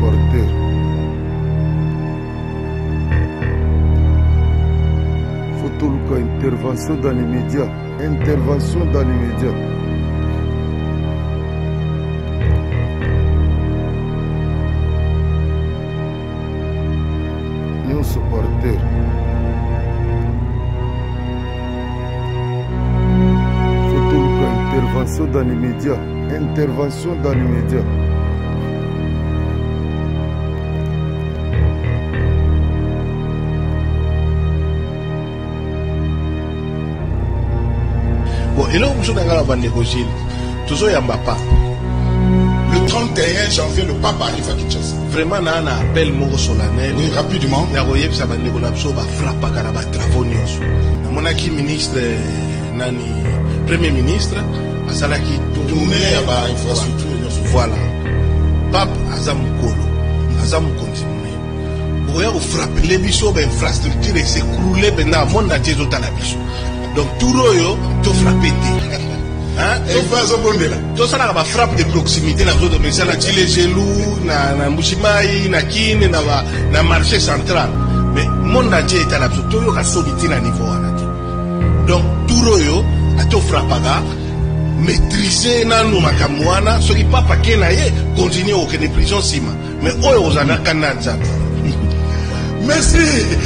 supporter. Faut intervention dans les médias. Intervention dans les médias. Nous supporter. Intervention dans les médias. Intervention dans les médias. Bon, et là, vous avez négocié. Toujours yamba pape. Le 31 janvier, le pape arrive à Kinshasa. Vraiment, on a un appel mot solennel. Oui, rapidement. Il y a un ça va négocier, va frapper à la travaux. Mon acquis ministre, nani, premier ministre, à Salaki, tourner à l'infrastructure. Voilà. Pape Azam Kolo, Azam continue. Vous frapper les bisous, l'infrastructure et s'écrouler dans le monde entier de la bisou. Donc, tout le monde, tu frappes. Tout ça, on frappe de proximité dans les zones de Chile, Gelou, na Mouchimaï, na Kine, na marché central. Mais le monde entier est à la bisou. Tout le monde a solitude à niveau. Donc, tout le monde, tu frappes. Maîtriser nanu makamwana ce qui papa kenaye continue au que prison sima mais oyo ozana kananza merci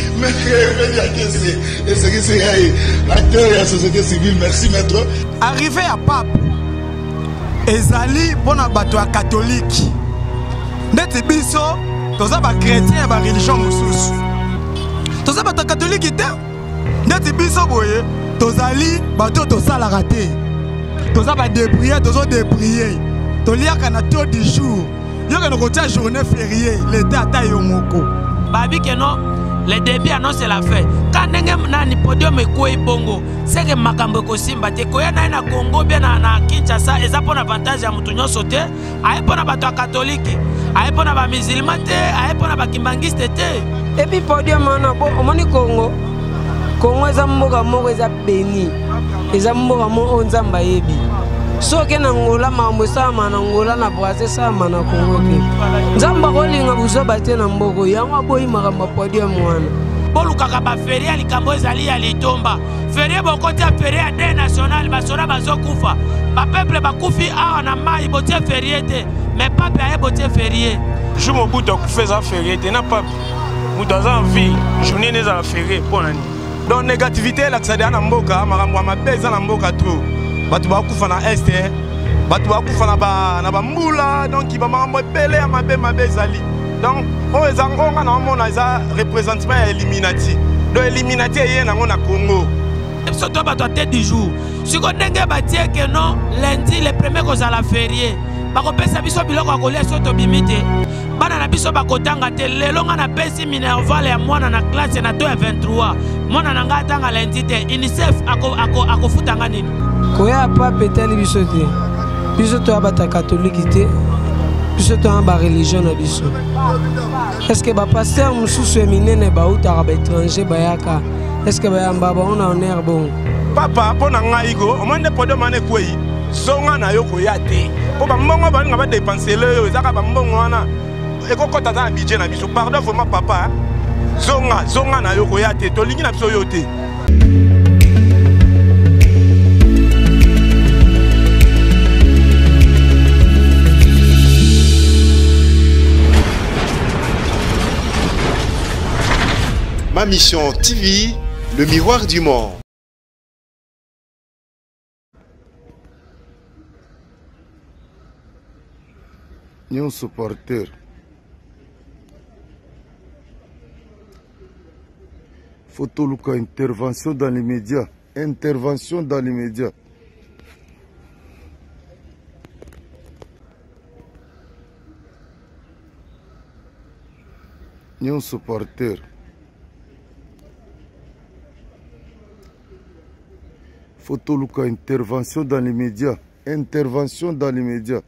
l'acteur de la société civile merci maître arrivé à pape ezali pona bato catholique ndeti biso toza ba chrétien ba religion mosusu toza bato catholique te ndeti biso boye tozali bato tosala raté toza ba déprier tozo déprier toliaka na taux du jour yoka no kotia journée fériée l'état ata yo moko babi que non le début annonce la fin quand ndenge nani podium ekoi bongo c'est que makambo ko simba te koya na Congo bien na Kinshasa eza pona avantage ya mutu nyonso te aye pona bato catholique aye pona ba musulman te aye pona ba kimbangiste te et puis podium na bo omoni Congo eza mboka moko eza béni eza mboka mo nzamba yebi soki na ngola mambo sama na ngola na Brazil sama na Congo te nzamba kolinga buzoba te na mboko yango boyi makambo podium mwana bolukaka ba feria likambo ezali ya litomba feria bokoti ya feria de national basora bazokufa ba peuple bakufi awa na mai botie ferie te mais pape aye botie ferie je mo buto kufeza ferie te na pape mudaza envie journée neza la ferie ponani donc négativité la tsadi na mboka makambo mabeza na mboka trop batu bakufa na este batu bakufa na ba mbula donc ba makambo ebele ya mabe ezali donc o ezangonga na mona eza représentement ya Illuminati donc Illuminati ye nango na Congo surtout bato tête du jour siko ndenge batie que non lundi le premier kozala férié bakopesa biso biloko ya kolia so tobimite bana na biso bakotanga te lelo nga na pesi minerval ya mwana na classe na to ya 23 mwana na nga tanga lundi te UNICEF akofutanga nini koya pape teli biso te biso to abata catholique te biso to ba religion na biso est-ce que ba pasteur mususu eminene ba utaka ba étranger bayaka est-ce que bayamba ba on a honneur bon papa pona ngai go omande podo mane kwei zonga na yo koya te po ba mbongo ba nga ba dépenser le yo ezaka ba mbongo wana ekokota za budget na biso pardon vraiment papa zonga na yo koya te to lingi na biso yo te. Ma mission TV, le miroir du monde. Nous supporters. Photoluka intervention dans les médias. Intervention dans les médias. Nous supporters. Photoluka intervention dans les médias. Intervention dans les médias.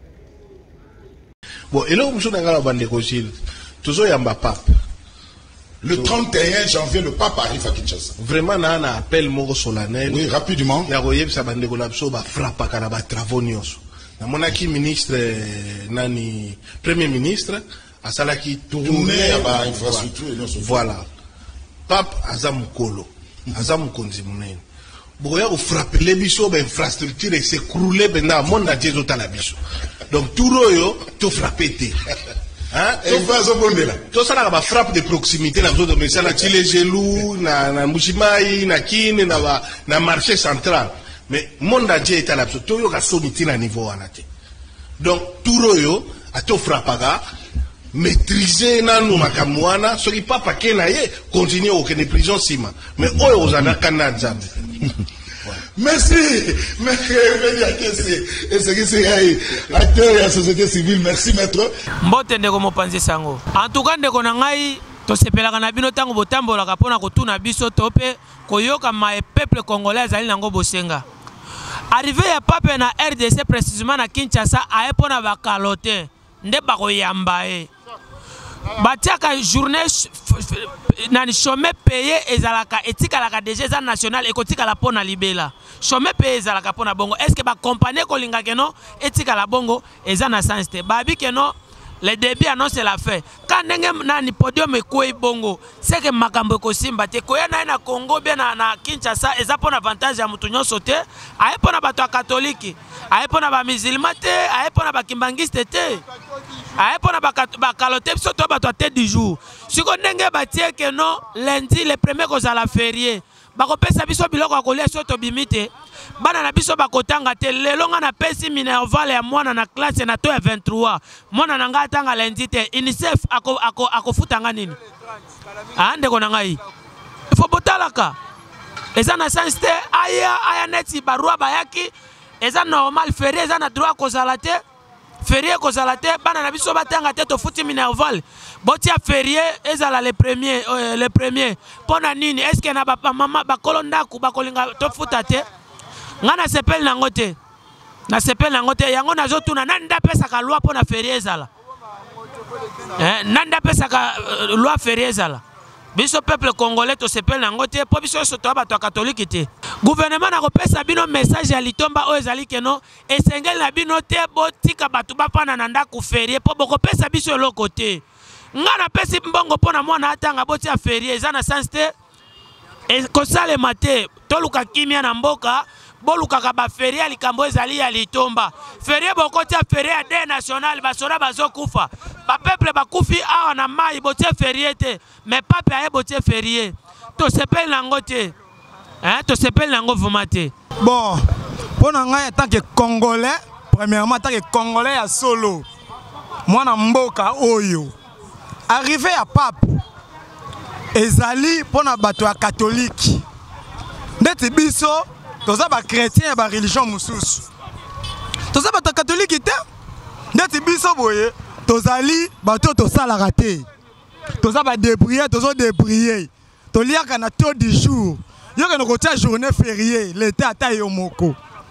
Bon, et là, vous avez un bandé toujours yamba pape. Le 31 janvier, le pape arrive à Kinshasa. Vraiment, on a un appel moro solennel. Oui, rapidement. Il y a un ça frappe à travaux nyonso. Mon aki ministre, nani premier ministre, à Salaki tourné à l'infrastructure. Voilà. Pape Azamukolo, Azamukonzi Mounen. Boya ou frapper les bichos, infrastructure et s'écrouler pendant le monde entier à la bichot. Donc tout royo, tout frappé. Hein? Tout ça là, frappe de proximité, na zone de la Chile Gelou, na Mouchimai, na Kine, na marché central. Mais monde entier est à l'absolu. Tout yo ka somiti na niveau anate. Donc tout royo a tout frappaga maîtriser nanu makamwana. Ce qui pas paquet na ye continue au kene prison sima. Mais oyo ozana kana zambe. Merci. Merci. Et ce qui c'est acteur de la société civile. Merci maître. Mbote ndeko mopanzi sango. En tout cas ndeko na ngai to sepelaka na bino tango botambola kapona kotuna biso tope koyoka ma peuple congolais azali nango bosenga. Arrivé ya pape na RDC précisément na Kinshasa aepona bakalote nde bakoyamba e. Batiaka journée nani chômé payé ezalaka etikalaka déjà eza national ekotikala pona libela. Chômé payé ezalaka pona bongo. Est-ce que ba compagnie kolinga keno etikala bongo eza na sens te. Babi keno le début annonce la fait. Quand ndenge nani podium ekoi bongo, c'est que makambo ko simba te koya na Congo bien na Kinshasa eza pona avantage ya mutu nyonso te, aye pona bato ya katoliki, aye pona ba musulman te, aye pona ba kimbangiste te. Aye pona ba kalote biso to bato tête du jour. Siko ndenge batie que non lundi le premier ko la férié. Bakopesa biso biloko akolia so to bimite. Bana na biso bakotanga te lelo nga na pesi minerval ya mwana na classe na to ya 23. Mwana na nga tanga lundi te. UNICEF ako futanga nini? Ande ko na ngai. Ifo botalaka. Eza na sens te aya neti barua bayaki. Eza normal férié eza na droit ko zalate. Férié ko zalate bana na biso batanga te to futi minerval. Botia férié ezala le premier. Pona nini est-ce que na papa mama bakolonda ku bakolinga to futa te? Ngana sepel nango te. Na sepel nango te yango nazotuna nanda pesa ka loi pona férié ezala. Nanda pesa ka loi férié ezala. Biso peuple congolais to sepel nango te po biso soto bato catholique te. Gouvernement na kopesa bino message ya litomba o ezali keno esengel na bino te botika bato bapana na ndako férié po bokopesa biso eloko te. Ngana pesi mbongo pona mwana atanga botia férié eza na sens te. E kosale mate toluka kimia na mboka boluka ka ba férié likambo ezali ya litomba. Férié bokotia férié ya de national basora bazokufa. Ba peuple bakufi awa na mai botia férié te. Mais pape aye botia férié. To sepel nango te. To sepel nango vomate. Bon, pour nous en tant que Congolais, premièrement en tant que Congolais à solo, moi na mboka oyo, arrivé à pape, ezali pour na bato ya catholique. Ndeti biso, toza ba chrétien ba religion mususu. Toza bato catholique te. Ndeti biso boye, tozali bato to salaka te. Toza ba débrier, tozo débrier. Toliaka na taux du jour. Yo que nous avons journée fériée, l'état a yo moko.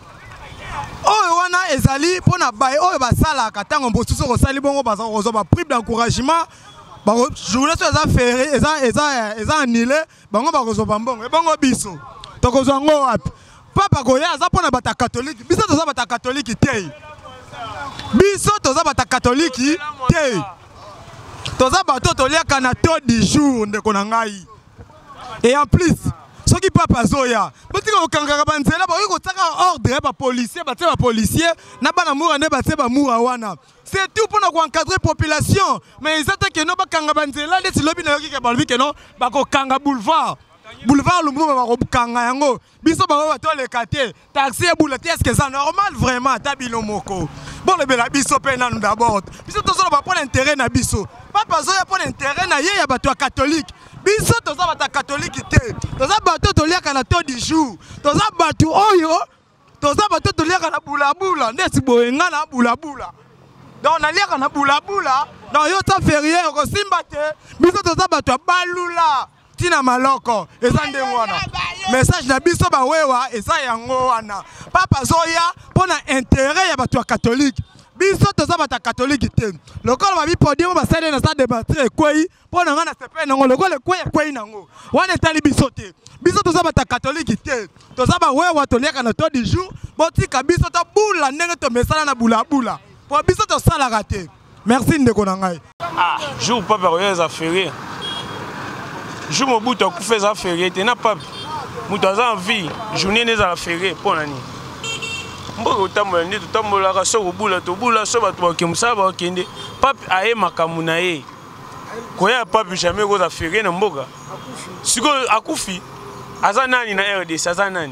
Oh wana ezali pour na baye oh basala katango mbosusu ko sali bongo baza ko ba prix d'encouragement ba journée so eza férié eza annulé bango ba ko ba mbongo e bongo biso to ko zango wapi papa ko ya za pona bata catholique biso to za bata catholique te biso to za bata catholique te to za bato to liaka na taux du jour ndeko na ngai et en plus ce qui papa zoya boti ko kangaka banzela ba ko tsaka ordre ba policier ba tseba policier na bana mura ne ba tseba mura wana c'est tout pour nous encadrer population mais ils attaquent no ba kanga banzela de lobi na yoki ke ba lobi ke no ba ko kanga boulevard Lumumba ba ko kanga yango biso ba ba to le kate taxi e boulette est-ce que c'est normal vraiment tabilo moko bon le bela biso pe na d'abord biso to zo ba pour intérêt na biso papa zoya pour intérêt na ye ya ba to catholique biso toza bata catholique te toza bato toliaka na taux du jour toza bato oyo toza bato toliaka na bulabula ndesi boyenga na bulabula donc naliaka na bulabula donc yo ta férié ko simba te biso toza bato balula tina maloko eza nde wana message na biso ba wewa eza yango wana papa zoya pona intérêt ya bato catholique biso toza bata catholique te lokola babi podium basale na sa débattre ekwei mpo na nga na sepe nango lokola ekwei nango wana etali biso te biso toza bata catholique te toza bawewa toliaka na to du jour botika biso tobula ndenge tomesana na bulabula po biso tosalaka te merci ndeko na ngai jour papa oyo eza férié jour mobutu akufa eza férié te na papa moto aza en vie journée nezala férié mpo na nini mboka otambola nde totambolaka so kobula tobula so bato bakende mosala bakende pape aye makambo na ye koya pape jamais koza férié na mboka sikoyo akufi aza nani na RDC aza nani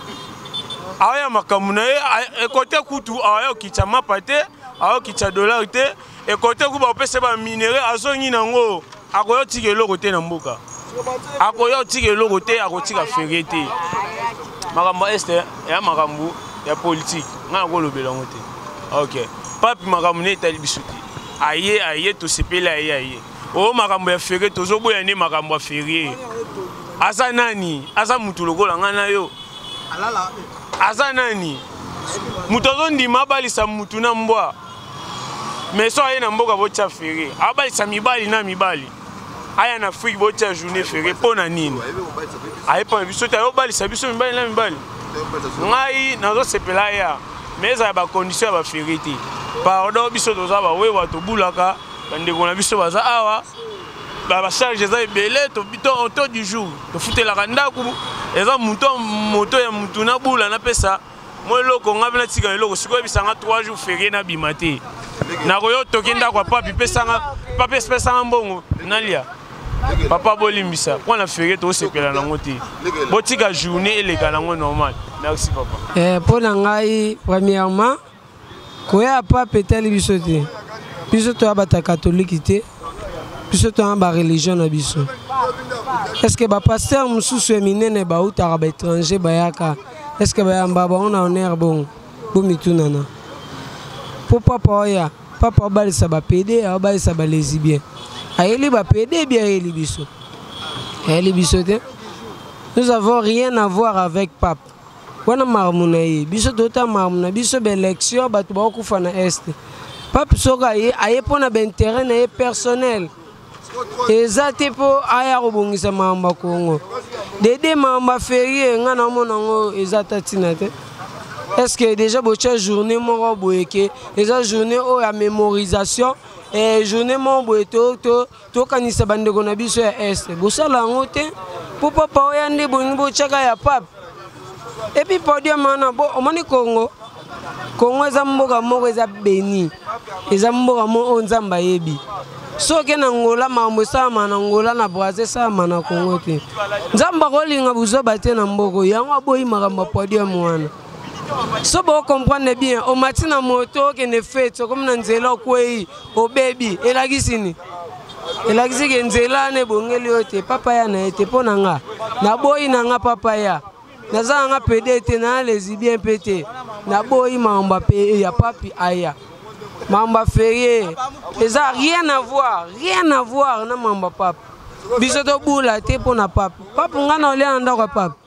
aya makambo na ye ekote kutu aya okitya mapa te aya okitya dollar te ekote ku bapesa baminere azongi nango akoya tika eloko te na mboka akoya tika eloko te akotika férié te makambo este ya makambo ya politique nga kolobela ngo te ok papi makambo ne etali biso te aye tosepeli aye o makambo ya férié tozoboya nde makambo ya férié aza nani aza mutu lokola nga na yo aza nani mutu azondima abalisa mutu na mbwa mais so aye na mboka botya férié abalisa mibali na mibali aya na Afrique botya journée férié mpo na nini ayepa biso te ayobalisa biso mibali na mibali ngai nazosepela ya mais ezala bacondition ya baférié te pardon biso toza bawewa tobulaka bandeko na biso baza awa bacharge eza ebele to du jour tofutelaka ndako eza moto ya mutu na bula napesa mo eloko nga mpe natika eloko sikoyo ebisanga 3 jours férié nabima te nakoyo toki ndako ya papi pesanga mbongo nalia papa bolimbisa mpo na férié tosepela nango te botika journée eleka nango normal merci papa mpo na ngai premièrement koya pape etali biso te biso toya bata catholique te biso toya bareligion na biso est-ce que bapaster mosusu ya minene bautaka baétranger bayaka est-ce que bayamba bango na honneur bongo bomitunana mpo papa oya papa obalisa bapede aobalisa balésibien ayeli bapede bien ayeli biso te nous avons rien à voir avec pape wana makambo na ye biso tota makambo na biso baélection bato bakokufa na este pape soki aye mpo na baintérêt na ye personnel eza te mpo aya kobongisa makambo ya kongo dede makambo ya férié nga namona yango eza ta ntina te est-ce que déjà botya journée moko boye ke eza journée oyo ya mémorisation journée moko boye tokanisa bandeko na biso ya este bosala yango te mpo papa oya nde bolingi botyaka ya pape epuis podium wana omoni kongo eza mboka moko eza béni eza mboka moko oyo nzambe ayebi soki na ngola makambo esalama na ngola na brazil esalama na kongo te nzambe akolinga buzoba te na mboko yango aboyi makambo ya podium wana so bocomprendre bien omati na moto okende fete okomi na nzela okwei obebi elakisi ni elakisi ke nzela wana ebongeli yo te papa ya na ye te mpo na nga naboyi na nga papa ya naza na nga pede te na lesibien mpe te naboyi makambo ya papi aya makambo ya férié eza rien à voir na makambo ya pape biso tobula te mpo na pape pape nga na olia na ndako ya pape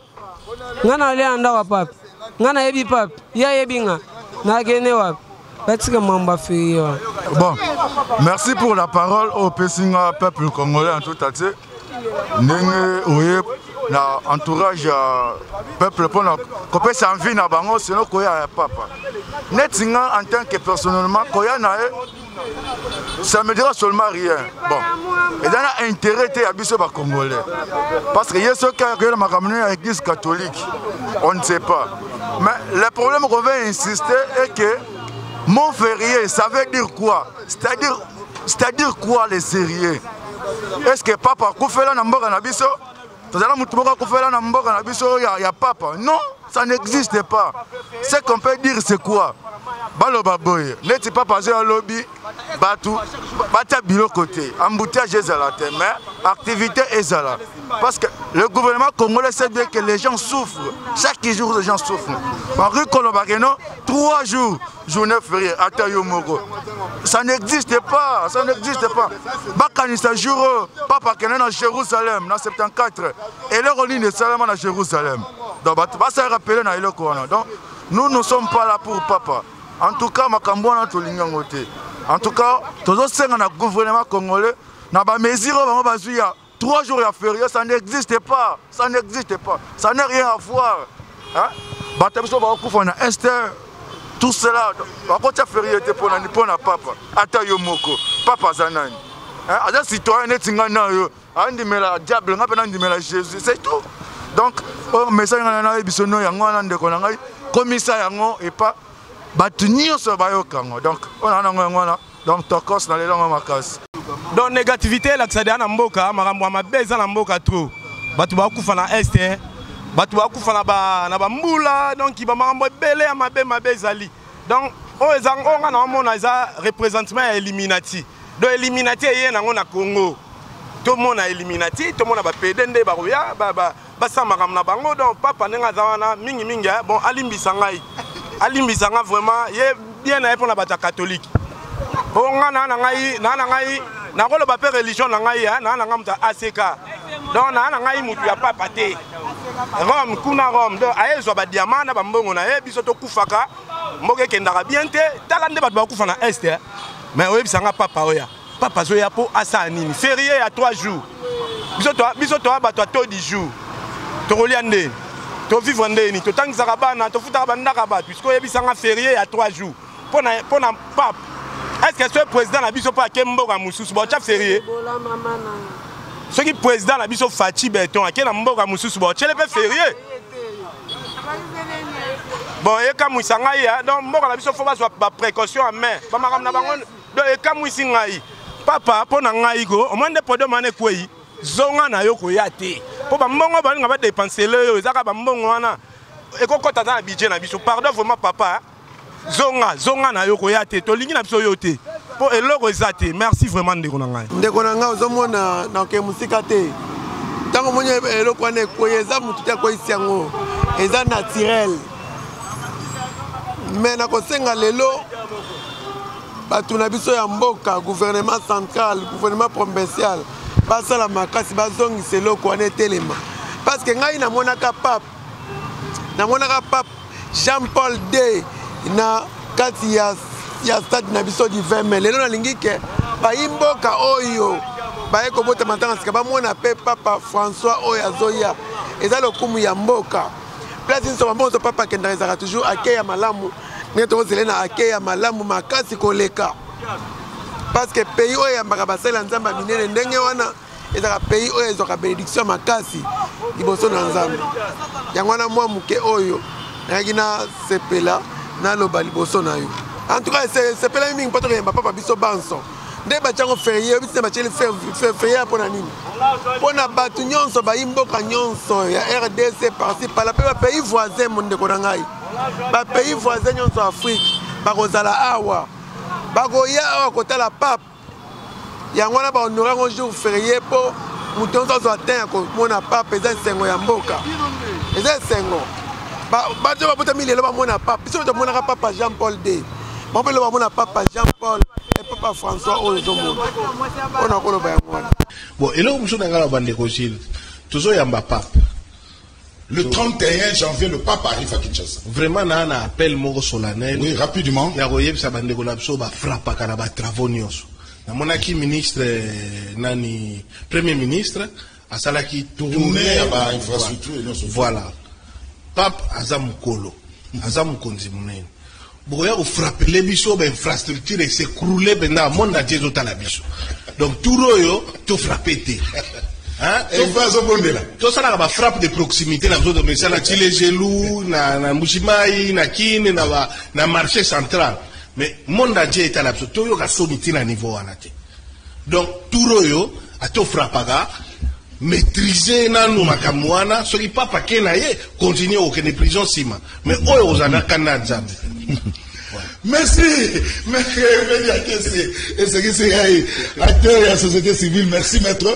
nga nayebi pape ye ayebi nga nakende wapi batika makambo ya férié wana. Bon, merci pour la parole au Pessinga peuple congolais en tout entier. Ndenge oye na entourage ya peuple pour na kopesa envie na bango sinon koya ya papa. Netinga en tant que personnellement koya na ça me dira seulement rien. Bon, et dans l'intérêt à biso ba congolais. Parce que yeso ka que la ramener à l'église catholique, on ne sait pas. Mais le problème qu'on veut insister est que mon férié, ça veut dire quoi? C'est-à-dire quoi les sérieux? Est-ce que papa koufela na mboka na biso? Tozala mutu moko koufela na mboka na biso ya papa? Non, ça n'existe pas. Ce qu'on peut dire c'est quoi? Baloba boye, neti papa zé lobby, batu, bata bilo côté, embouteillage ezala te, mais activité ezala. Parce que le gouvernement congolais sait bien que les gens souffrent. Chaque jour, les gens souffrent. En rue Kolobageno, 3 jours, journée fériée, à Yomoko. Ça n'existe pas, ça n'existe pas. Bakanisa jour, papa qui est dans Jérusalem, dans 74, et leur ligne de Salem à Jérusalem. Donc, ça rappelle dans le Coran. Donc, nous ne sommes pas là pour papa. En tout cas, makambo na tolinga ngote. En tout cas, tous senga na gouvernement congolais na ba mesure bango bazuya 3 jours ya férié, ça n'existe pas. Ça n'existe pas. Ça n'a rien à voir. Hein? Batabiso ba kufa na Esther. Tout cela, bakotia férié te pona ni pona papa. Ata yo moko. Papa zanani. Hein? Ada citoyen netinga na yo. Andimela diable nga pena andimela Jésus. C'est tout. Donc, on message na bisono yango na ndeko na ngai. Commissaire yango et pas batu nyonso bayokango. Donc, on a nango na. Donc, tokos na lelo makasi. Donc négativité là que ça na mboka makambo ma beza na mboka trop batu ba kufa na est batu ba kufa na ba mbula donc ba makambo belé ya mabe ezali donc o ezang onga na mona eza représentement ya Illuminati donc Illuminati yé nango na Congo to mona Illuminati to mona ba pedende ba roya ba sa makambo na bango donc papa nenga zawana mingi bon alimbisa nga vraiment yé bien na pour na bata catholique bonga na ngai na ko le ba pe religion na ngai na nga muta ACK donc na ngai mutu ya papa te Rome kuna Rome donc ayezo ba diamant na ba mbongo na biso to kufaka mboke kendaka bien te tala nde ba kufa na est mais oyebi sanga papa oya papa zo ya po asa nini férié à 3 jours biso to ba to 10 jours to kolia nde to vivre ndeni to tangisa bana to futa bandaka ba puisque oyebi sanga férié à 3 jours pona pape. Est-ce que ce président a biso pas Kemboga Moussous bon chef férié? Ce qui président a biso Fati Beton a na Mboga Moussous bon chef férié. Bon et comme Moussanga ya donc Mboga la biso faut pas précaution en main. Ba makam na bango donc et comme Moussanga papa pona ngai go au moins de podo mané kwei zonga na yo ko ya te. Po ba mbongo ba nga ba dépenser le yo ezaka ba mbongo wana. E ko kota na budget na biso pardon vraiment papa. Zonga na yoko ya te to lingi na biso yo te po eloko ezate merci vraiment ndeko na ngai ndeko na ngai ozomona na ke musika te tango monye eloko wana koyeza mutu te koyisi yango eza naturel mais na kosenga lelo batu na biso ya mboka gouvernement central gouvernement provincial basala makasi bazongisa eloko wana etelema parce que ngai namonaka pape Jean-Paul II na kati ya stade na biso du 20 mai lelo nalingi ke bayimboka oyo baye kobota matanga sika bamona pe papa François oyo azoya eza lokumu ya mboka place nso bambozo papa kenda ezaka toujours ake ya malamu neto zelena ake ya malamu makasi koleka parce que pays oyo yambaka basala nzamba minene ndenge wana ezaka pays oyo ezaka bénédiction makasi liboso na nzambe yango wana mwa muke oyo nayaki na sepela na loba liboso na yo en tout cas c'est pela mingi poto yamba papa biso banso nde bachango férié biso bacheli férié pona nini pona batu nyonso bayimboka nyonso ya RDC par-ci par là pe pays voisin monde ko ngai ba pays voisin nyonso Afrique bakozala awa bakoya awa kotala pape yango na ba honorer un jour férié po mutonzo zo atteint ko mona pape eza sengo ya mboka eza sengo bato babotami lelo bamona papa biso tomonaka papa Jean-Paul II bapelo bamona papa Jean-Paul et papa François oyo ezomona mpona koloba yango wana bon eloko mosusu na ngai na bandeko Gilles tozoyamba pape le 31 janvier le pape arrive à Kinshasa vraiment na appel moko solennel oui rapidement ya koyebisa bandeko na biso bafrappaka na batravaux nyonso namonaki ministre nani premier ministre asalaki tournée ya bainfrastructure voilà pape aza mukolo aza mukonzi munene boya ko frappeler biso ba infrastructure et s'écrouler benda monde entier zotala biso donc tout royo to frapper te hein et va zo bondela to sala ba frappe de proximité na zo de mesala ti les gelou na Mbushimai na Kine na marché central mais monde entier etala biso to yo ka somiti na niveau wana te donc tout royo ato frappaga maîtriser nanu makamwana ce qui papa kenaye continuer au kene prison sima mais oyo ozana kana nzambe merci maître Mediakese et ce qui c'est acteur de la société civile merci maître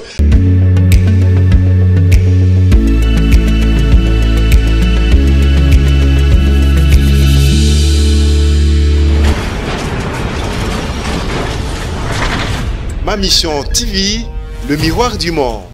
Ma Mission TV, le miroir du monde.